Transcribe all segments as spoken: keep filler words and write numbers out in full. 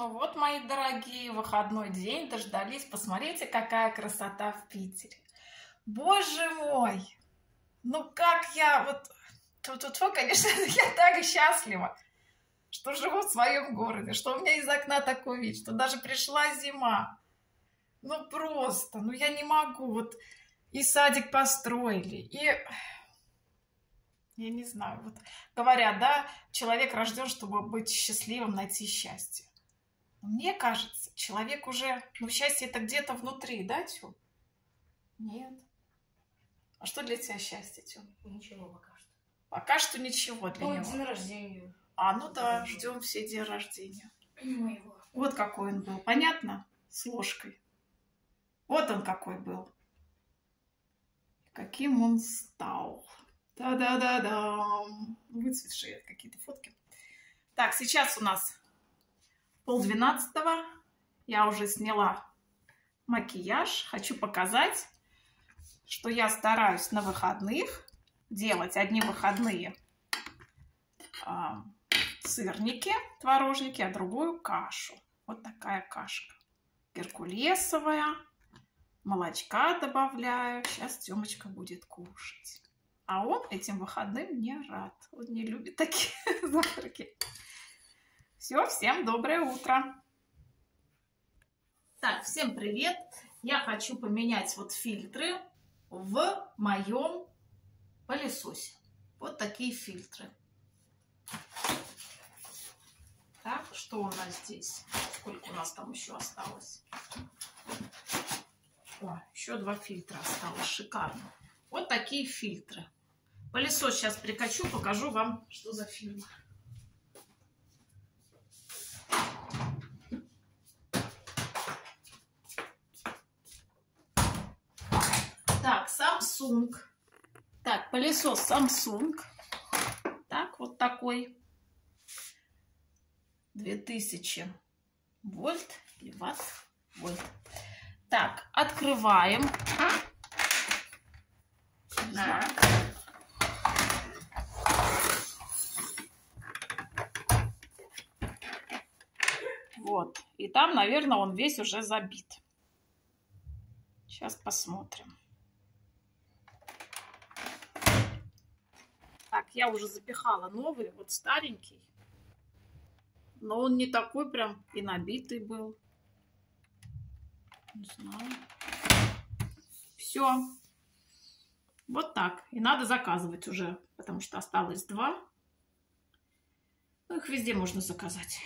Ну вот, мои дорогие, выходной день дождались. Посмотрите, какая красота в Питере. Боже мой! Ну как я вот... Тут-тут-тут, конечно, я так счастлива, что живу в своем городе, что у меня из окна такой вид, что даже пришла зима. Ну просто, ну я не могу. Вот и садик построили, и... Я не знаю, вот говорят, да, человек рожден, чтобы быть счастливым, найти счастье. Мне кажется, человек уже, ну, счастье это где-то внутри, да, Тём? Нет. А что для тебя счастье, Тём? Ничего пока что. Пока что ничего для Ну, него. день рождения. А, ну да, ждем все день рождения. Моего. Вот какой он был, понятно? С ложкой. Вот он какой был. Каким он стал. Да-да-да-да. Выцветшие какие-то фотки. Так, сейчас у нас полдвенадцатого. Я уже сняла макияж. Хочу показать, что я стараюсь на выходных делать одни выходные а, сырники, творожники, а другую кашу. Вот такая кашка. Геркулесовая. Молочка добавляю. Сейчас Тёмочка будет кушать. А он этим выходным не рад. Он не любит такие завтраки. Все, всем доброе утро. Так, всем привет. Я хочу поменять вот фильтры в моем пылесосе. Вот такие фильтры. Так, что у нас здесь? Сколько у нас там еще осталось? О, еще два фильтра осталось. Шикарно. Вот такие фильтры. Пылесос сейчас прикачу, покажу вам, что за фильтр. Так, Samsung. Так, пылесос Samsung. Так, вот такой. две тысячи вольт или ватт. Вольт. Так, открываем. Да. Вот. И там, наверное, он весь уже забит. Сейчас посмотрим. Так, я уже запихала новый, вот старенький. Но он не такой прям и набитый был. Не знаю. Все. Вот так. И надо заказывать уже, потому что осталось два. Ну, их везде можно заказать.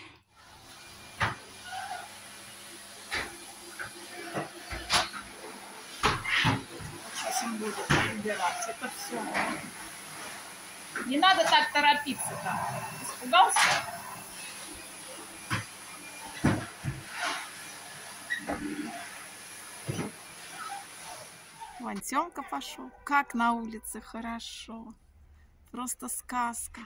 Сейчас он будет убирать. Это все. Не надо так торопиться-то. Испугался? Вон Тёмка пошел. Как на улице хорошо. Просто сказка.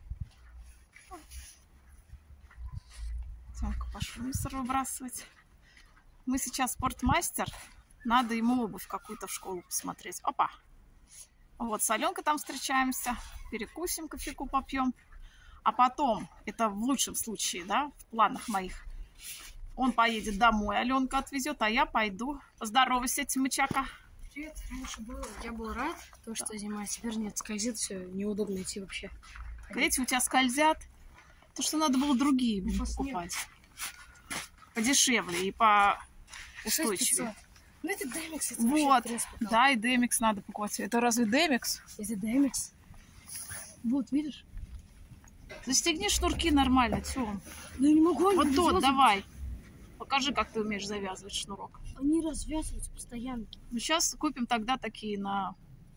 Тёмка пошел мусор выбрасывать. Мы сейчас спортмастер. Надо ему обувь какую-то в школу посмотреть. Опа! Вот, с Аленкой там встречаемся. Перекусим, кофейку попьем. А потом, это в лучшем случае, да, в планах моих, он поедет домой, Аленка отвезет, а я пойду. Поздоровайся, Тимычака. Привет, раньше было, я был рад, то, что зима, теперь нет, скользит, все, неудобно идти вообще. Эти у тебя скользят, то, что надо было другие ну, покупать. Подешевле и по устойчивее. Ну это Демикс, это вот, да, и Демикс надо покупать. Это разве Демикс? Это Демикс. Вот, видишь? Застегни шнурки нормально, Тём. Ну я не могу. Вот тот, давай. Покажи, как ты умеешь завязывать шнурок. Они развязываются постоянно. Ну, сейчас купим тогда такие на...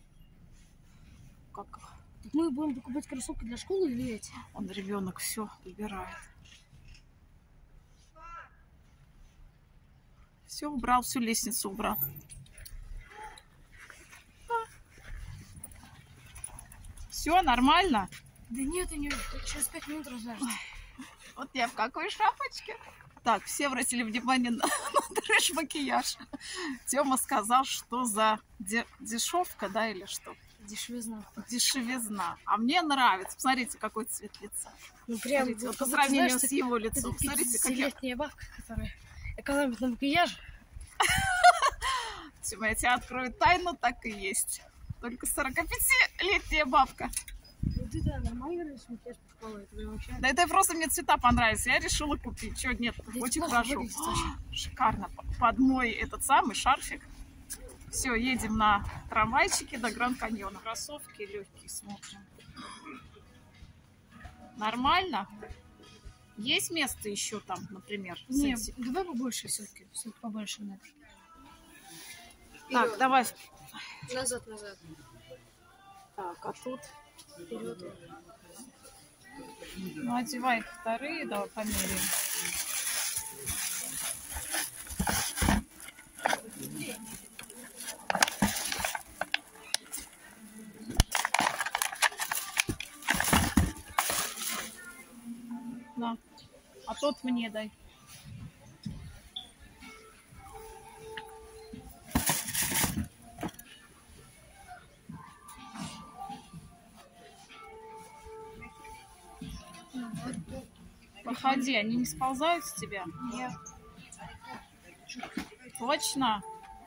Как? Мы будем покупать кроссовки для школы или эти? Он, ребенок, все выбирает. Все убрал, всю лестницу убрал. Все нормально? Да нет, они через пять минут развяжутся. Вот я в какой шапочке. Так, все обратили внимание на, на трэш-макияж. Тёма сказал, что за де, дешевка, да, или что? Дешевизна. Дешевизна. А мне нравится. Посмотрите, какой цвет лица. Ну, прям, Смотрите, вот как по будто, сравнению знаешь, с его лицом. это Смотрите, как я... пятидесятилетняя бабка, которая экономит на макияже. Тима, я тебе открою тайну, так и есть. Только сорокапятилетняя бабка. Ну, ты-то нормально говоришь, макияж покупала, это прям вообще... Да это просто мне цвета понравились. Я решила купить. Чего нет? Да Очень это хорошо. выглядит очень. Шикарно. Под мой этот самый шарфик. Все, едем на трамвайчике до Гранд-Каньона. Кроссовки легкие смотрим. Нормально? Есть место еще там, например? Не, сенси? давай побольше все-таки. Все-таки побольше надо. Так, давай. Назад, назад. Так, а тут? Вперед. Ну, одевай вторые, давай померяем. На. А тот мне дай. Проходи, они не сползают с тебя? Нет. Точно?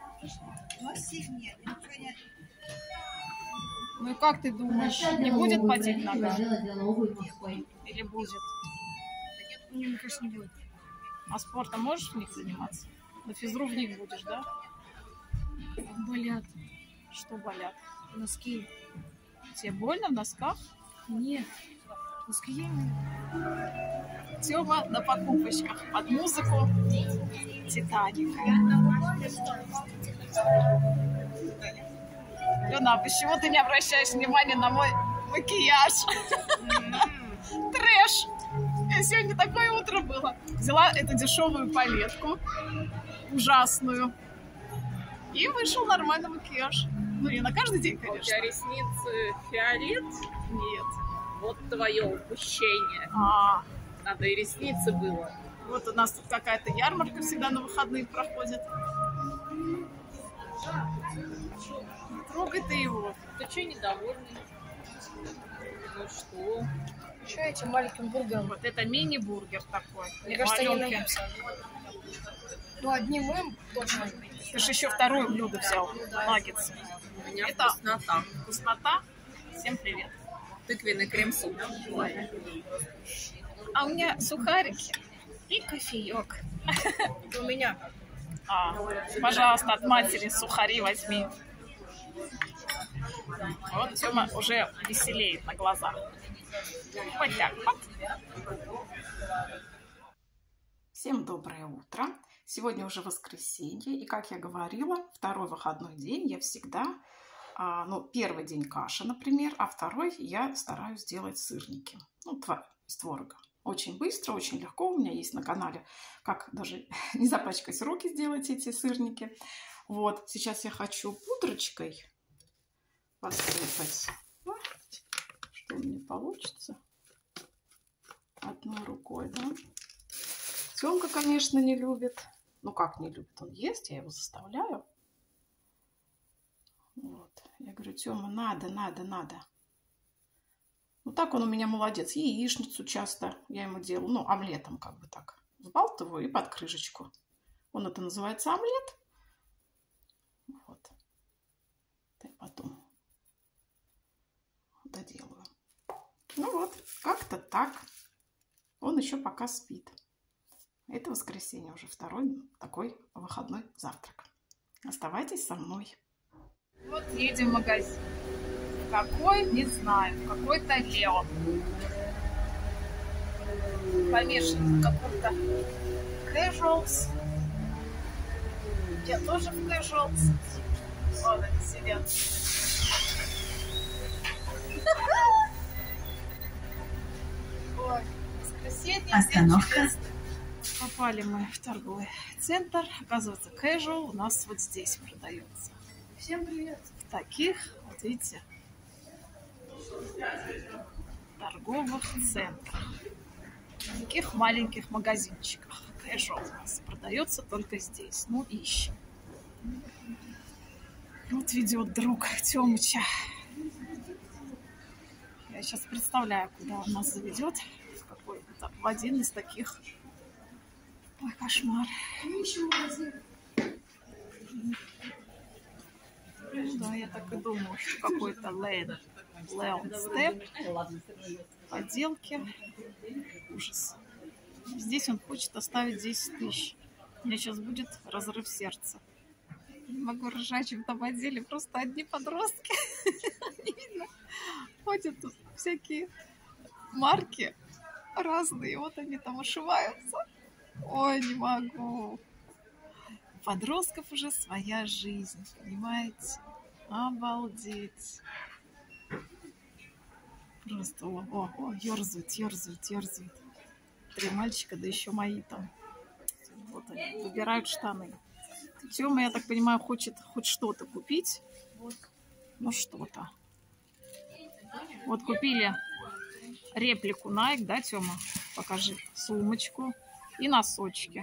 Ну и как ты думаешь, не будет потеть нога? Или будет? Не, мне кажется, не будет. А спортом можешь в них заниматься? На физру в них будешь, да? Болят Что болят? носки. Тебе больно в носках? Нет. Носки я не... Тёма на покупочках под музыку Титаника. Лена, а почему ты не обращаешь внимания на мой макияж? Трэш! Сегодня такое утро было. Взяла эту дешевую палетку, ужасную, и вышел нормальный макияж. Ну, не на каждый день, У тебя конечно. ресницы фиолет? Нет. Вот твое упущение. А, Надо и ресницы было. вот у нас тут какая-то ярмарка всегда на выходные проходит. Трогай ты его. Ты что недовольный? Ну что? Что этим маленьким бургером? Вот это мини-бургер такой. Мне кажется, не Маленький. наемся. Ну, одним мы точно. Ты же еще второе блюдо взял. Наггетсы. У меня Это- вкуснота. Вкуснота. Всем привет. Тыквенный крем-суп. А у меня сухарики и кофеек. Это у меня. А, пожалуйста, от матери сухари возьми. Вот Тёма уже веселеет на глазах. Вот так вот. Всем доброе утро. Сегодня уже воскресенье, и, как я говорила, второй выходной день я всегда, а, ну, первый день каша, например, а второй я стараюсь делать сырники, ну, тва- из творога. Очень быстро, очень легко. У меня есть на канале, как даже не запачкать руки сделать эти сырники. Вот, сейчас я хочу пудрочкой посыпать. Ну, что у меня получится? Одной рукой, да? Тёмка, конечно, не любит. Ну, как не любит? Он ест, я его заставляю. Вот. Я говорю, Тёма, надо, надо, надо. Ну, так он у меня молодец. Яичницу часто я ему делаю. Ну, омлетом как бы так. Взбалтываю и под крышечку. Он это называется омлет. Вот. Я потом доделаю. Ну вот, как-то так. Он еще пока спит. Это воскресенье, уже второй такой выходной завтрак. Оставайтесь со мной. Вот едем в магазин. Какой, не знаю, какой-то Лео. Помешан в каком-то casuals. Я тоже в casuals. Вот они сидят. Ой, воскресенье. Остановка. Попали мы в торговый центр. Оказывается, casual у нас вот здесь продается. Всем привет. В таких, вот видите, торговых центрах. В таких маленьких магазинчиках. Casual у нас продается только здесь. Ну, ищем. Вот ведет друг Тёмыча Я сейчас представляю, куда он нас заведет. В, какой, в один из таких. Ой, кошмар. Ну, да, я так и думала, что какой-то Лейн, Леон Степ, подделки. Ужас. Здесь он хочет оставить десять тысяч. У меня сейчас будет разрыв сердца. Не могу ржать, в этом отделе просто одни подростки. Не видно. Ходят тут всякие марки разные. Вот они там ошиваются. Ой, не могу. У подростков уже своя жизнь, понимаете? Обалдеть. Просто, о, о, о, ерзают, ерзают, ерзают. Три мальчика, да еще мои там. Вот они, выбирают штаны. Тёма, я так понимаю, хочет хоть что-то купить. Ну, что-то. Вот купили реплику Nike, да, Тёма? Покажи. Сумочку и носочки.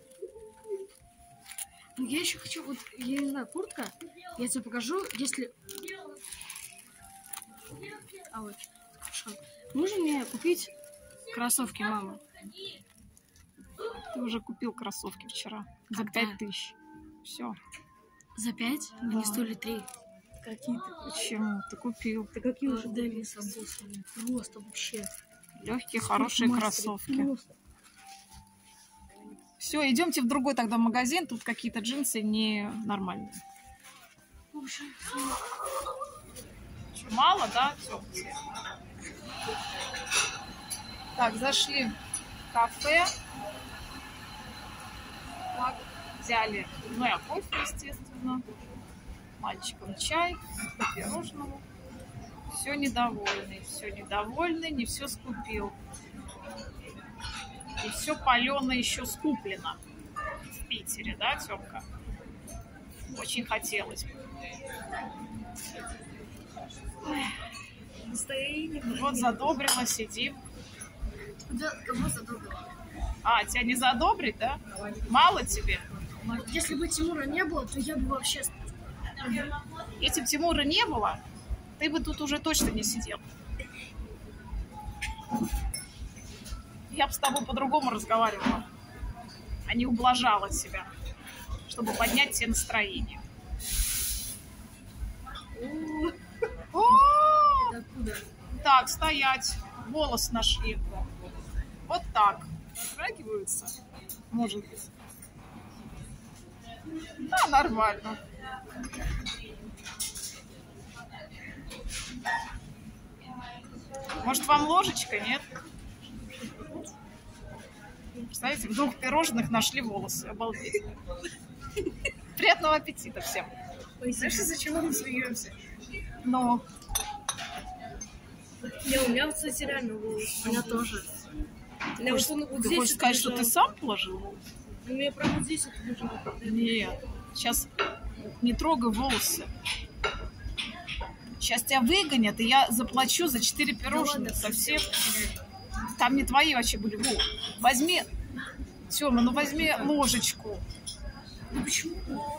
Я еще хочу, вот, я не знаю, куртка. Я тебе покажу, если... А вот, хорошо. Можно мне купить кроссовки, мама? Ты уже купил кроссовки вчера. За пять тысяч. Все. За пять? Да. Они стоили три. Какие ты? Почему? Ты купил. Ты какие уже Дэвис обоссаны? Просто вообще. Легкие, хорошие кроссовки. Все, идемте в другой тогда магазин. Тут какие-то джинсы ненормальные. Что, мало, да? Все. Так, зашли в кафе. Так, взяли, ну, я кофе, естественно. Мальчикам чай, по пирожному. Все недовольный, все недовольный, не все скупил. И все паленое еще скуплено в Питере, да, Тёмка? Очень хотелось бы. Вот задобрила, сидим. Да, кого задобрила? А, тебя не задобрить, да? Мало тебе? Если бы Тимура не было, то я бы вообще... Если бы Тимура не было, ты бы тут уже точно не сидел. Я бы с тобой по-другому разговаривала, а не ублажала себя, чтобы поднять тебе настроение. Так, стоять. Волос нашли. Вот так. Отрагиваются? Может быть. Да, нормально. Может, вам ложечка, нет? Представляете, в двух пирожных нашли волосы. Обалдеть. Приятного аппетита всем. Знаешь, из-за чего мы смеемся? Но... Не, у меня, кстати, реально волос. У меня тоже. Ты хочешь, вот ты хочешь сказать, что ты сам положил? У меня прямо вот здесь это лежало. Нет. Сейчас не трогай волосы. Сейчас тебя выгонят, и я заплачу за четыре пирожных. Совсем. Там не твои вообще были. Во. Возьми, Тёма, ну возьми ложечку. Ну почему?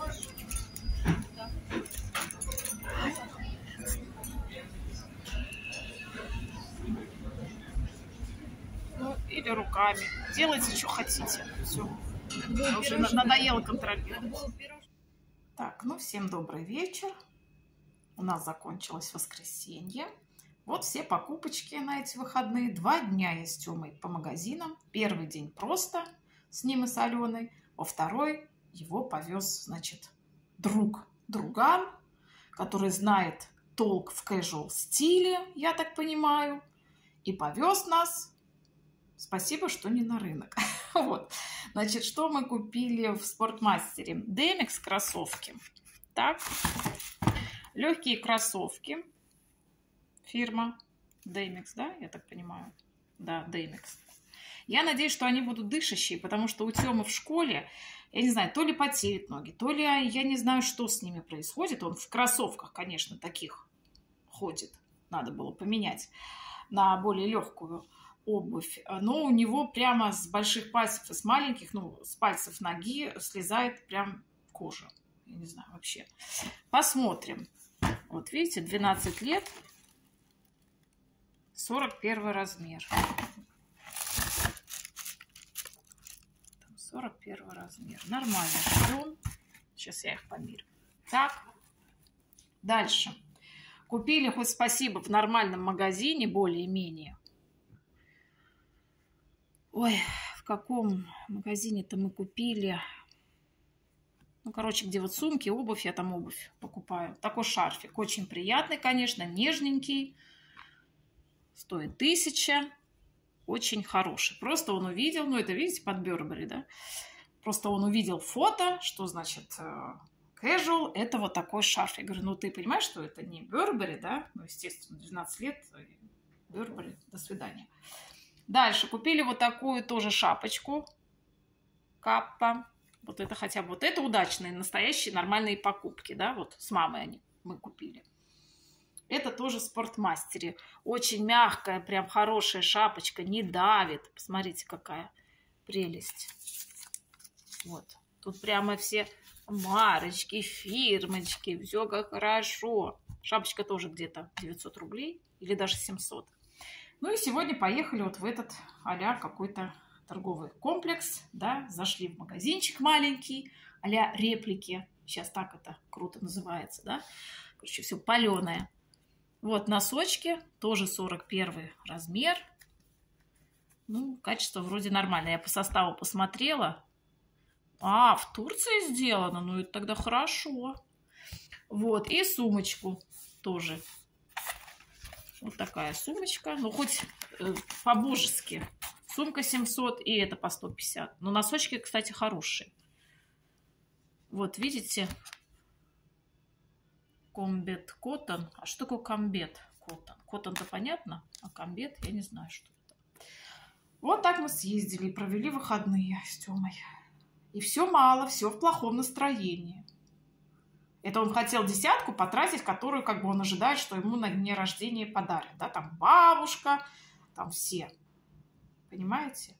Ну, или руками. Делайте, что хотите. Все. Уже надоело контролировать. Так, ну всем добрый вечер. У нас закончилось воскресенье. Вот все покупочки на эти выходные. Два дня я с Тёмой по магазинам. Первый день просто с ним и с Аленой. Во второй его повез, значит, друг, друган, который знает толк в casual стиле, я так понимаю. И повез нас. Спасибо, что не на рынок. Вот. Значит, что мы купили в Спортмастере? Демикс кроссовки. Так. Легкие кроссовки. Фирма Демикс, да? Я так понимаю. Да, Демикс. Я надеюсь, что они будут дышащие, потому что у Тёмы в школе, я не знаю, то ли потеют ноги, то ли я не знаю, что с ними происходит. Он в кроссовках, конечно, таких ходит. Надо было поменять на более легкую обувь. Но у него прямо с больших пальцев и с маленьких, ну, с пальцев ноги слезает прям кожа. Я не знаю вообще. Посмотрим. Вот видите, двенадцать лет. сорок первый размер. сорок первый размер. Нормально ждем. Сейчас я их померю. Так. Дальше. Купили, хоть спасибо, в нормальном магазине, более-менее. Ой, в каком магазине-то мы купили? Ну, короче, где вот сумки, обувь, я там обувь покупаю. Такой шарфик. Очень приятный, конечно, нежненький. Стоит тысяча. Очень хороший. Просто он увидел, ну, это, видите, под Burberry, да? Просто он увидел фото, что значит casual, это вот такой шарф. Я говорю, ну, ты понимаешь, что это не Burberry, да? Ну, естественно, двенадцать лет, Burberry, до свидания. Дальше купили вот такую тоже шапочку. Каппа. Вот это хотя бы, вот это удачные, настоящие, нормальные покупки, да? Вот с мамой они мы купили. Это тоже спортмастере. Очень мягкая, прям хорошая шапочка, не давит. Посмотрите, какая прелесть. Вот. Тут прямо все марочки, фирмочки, все как хорошо. Шапочка тоже где-то девятьсот рублей или даже семьсот. Ну и сегодня поехали вот в этот а-ля какой-то торговый комплекс, да, зашли в магазинчик маленький, а-ля реплики. Сейчас так это круто называется, да. Короче, все паленое. Вот носочки, тоже сорок первый размер. Ну, качество вроде нормальное. Я по составу посмотрела. А, в Турции сделано, ну это тогда хорошо. Вот, и сумочку тоже. Вот такая сумочка. Ну, хоть э, по-божески. Сумка семьсот и это по сто пятьдесят. Но носочки, кстати, хорошие. Вот, видите? Комбет коттон. А что такое комбет коттон? Коттон-то понятно, а комбет я не знаю, что это. Вот так мы съездили и провели выходные с Тёмой. И все мало, все в плохом настроении. Это он хотел десятку потратить, которую как бы он ожидает, что ему на дне рождения подарят. Да, там бабушка, там все. Понимаете?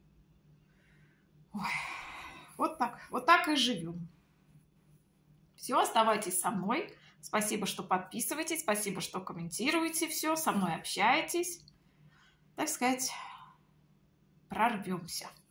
Ой, вот так, вот так и живем. Все, оставайтесь со мной. Спасибо, что подписываетесь, спасибо, что комментируете все, со мной общаетесь. Так сказать, прорвемся.